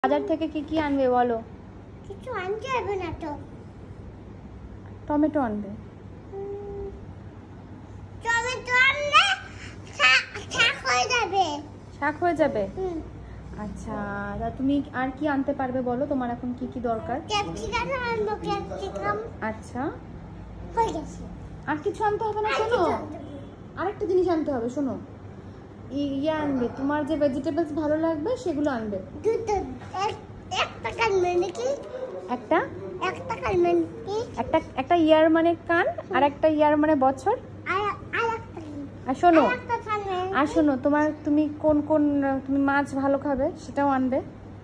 বাজার থেকে কি কি আনবে বলো? কিছু আনতে হবে না তো। টমেটো আনবে। টমেটো আনলে শাক হয়ে যাবে। শাক হয়ে যাবে? আচ্ছা, তা তুমি আর কি আনতে পারবে বলো? তোমার এখন কি কি দরকার? ক্যাপসিকাম আনবো, ক্যাপসিকাম। আচ্ছা, হয়ে গেছে। আর কিছু আনতে হবে না? শোনো, আরেকটা জিনিস আনতে হবে। শোনো, ইয়ে আনবে, তোমার যে ভেজিটেবলস ভালো লাগবে সেগুলো আনবে। দুটো একটা কান মানে কি? একটা একটা কান মানে কি? একটা ইয়ার মানে কান, আর একটা ইয়ার মানে বছর। আর একটা আর শোনো, একটা কান মানে আর শোনো, তুমি তুমি মাছ ভালো খাবে সেটাও আনবে।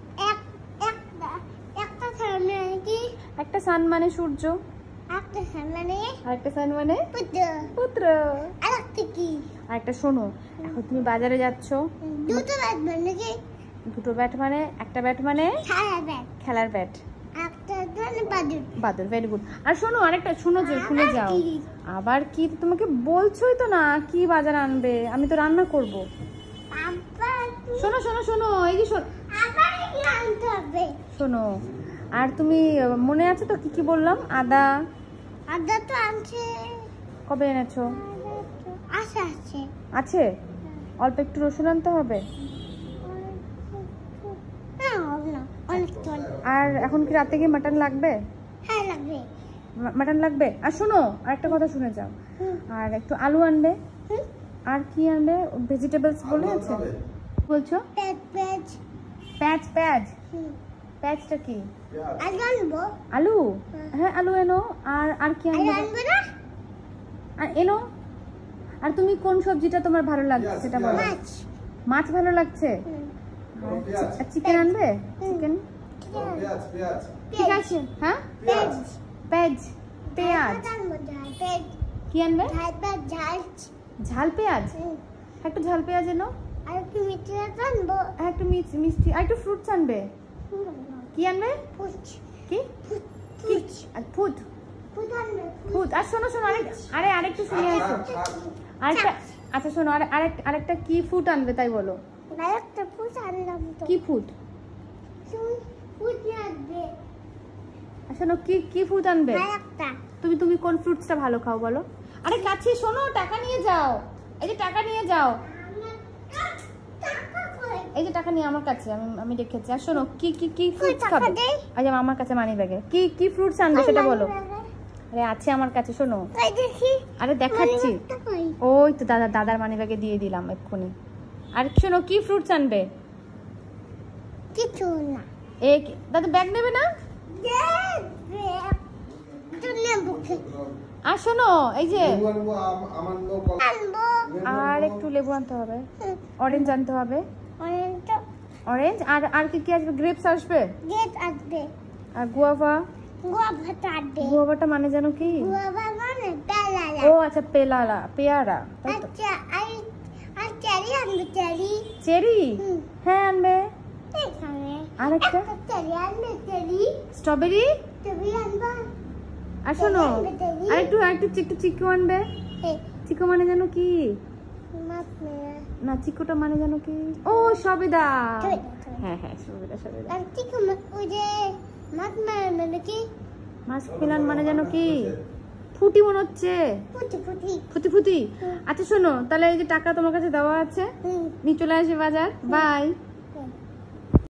একটা কান মানে কি? একটা সান মানে সূর্য, একটা কান মানে আর একটা সান মানে পুত্র। পুত্র। আর একটা কি? আর একটা শোনো, এখন তুমি বাজারে যাচ্ছ, দুটো ব্যাট মানে কি? দুটো ব্যাট মানে, একটা ব্যাট মানে খেলার ব্যাট, খেলার ব্যাট, একটা মানে বাদুর। বাদুর, ভেরি গুড। আর শোনো, আরেকটা শুনে যাও। কি? আবার কি? তোমাকে বলছোই তো না কি বাজার আনবে, আমি তো রান্না করব। আবার শোনো শোনো শোনো, এই যে শোনো, আবার কি আনতে হবে? শোনো, আর তুমি মনে আছে তো কি কি বললাম? আদা আদা তো আনছে। কবে এনেছো? আচ্ছা আছে। আছে? অল্প একটু রসুন আনতে হবে। না হবে না, অনেক তো। আর এখন কি রাতে গিয়ে মাটন লাগবে? হ্যাঁ লাগবে। মাটন লাগবে। আর শোনো, আরেকটা কথা শুনে যাও, আর একটু আলু আনবে। আর কি আনবে? ভেজিটেবলস বলে আছে বলছো? পেঁয়াজ পেঁয়াজ। প্যাঁচ প্যাঁচ, প্যাঁচটা কি? আলু আনবো। আলু? হ্যাঁ, আলু এনো। আর কি আলু আনবে? আনবো না? আর এনো। আর তুমি কোন সবজিটা তোমার ভালো লাগছে সেটা বলো। মাছ। মাছ ভালো লাগছে? আর চিকেন আনবে? চিকেন ঠিক আছে। হ্যাঁ, পেঁয়াজ। পেঁয়াজ, পেঁয়াজ। আনবো ঝাল পেঁয়াজ। কি আনবে? ঝাল পেঁয়াজ ঝাল। ঝাল পেঁয়াজ। একটু ঝাল পেঁয়াজ এনো। আর একটু মিষ্টি আনবো। আর একটু মিষ্টি, আর একটু ফ্রুটস আনবে। কি আনবে? ফুট। কি? ফুট। আর ফুড, ফুট আনবে। ফুড। আর শোনো শোনো, আরেকটু শুনে আসো। আরেকটা, আচ্ছা শোনো, আরেকটা কি ফুড আনবে তাই বলো। আরেকটা ফুট আনলাম তো। কি ফুড? ফুট আনবে। আর শোনো, কি ফুড আনবে? আরেকটা। তুমি কোন ফ্রুটসটা ভালো খাও বলো। আরে কাছে শোনো, টাকা নিয়ে যাও। এই যে টাকা নিয়ে যাও, এই যে টাকা নিয়ে আমার কাছে, আমি রেখেছি। আর শোনো, কি ফ্রুটস খাবে? আচ্ছা, আমার কাছে মানি ব্যাগে কি ফ্রুটস আনবে সেটা বলো। আরে আছে আমার কাছে, শোনো। দেখি। আরে দেখাচ্ছি, ওই তো দাদার মানি ব্যাগে দিয়ে দিলাম এক্ষুনি। আর শোনো, কি ফ্রুটস আনবে? কিছু না। দাদা ব্যাগ নেবে না? আর শোনো, এই যে আর একটু লেবু আনতে হবে, অরেঞ্জ আনতে হবে। অরেঞ্জ আর কি আসবে? গ্রেপস আসবে। আর গুয়াভা। গুয়াভাটা মানে জানো কি? ও আচ্ছা, পেয়ারা। চেরি? হ্যাঁ আনবে। আরেকটা স্ট্রবেরি। আর শোনো, আরেকটু চিকু আনবে। চিকু মানে জানো কি? না, চিকুটা মানে জানো কি? ও সবেদা। হ্যাঁ হ্যাঁ, সবেদা। মাছ মিলান মানে জানো কি? ফুটি মনে হচ্ছে। ফুটি। আচ্ছা শোনো, তাহলে এই যে টাকা তোমার কাছে দেওয়া আছে, নিয়ে চলে আসি বাজার। বাই।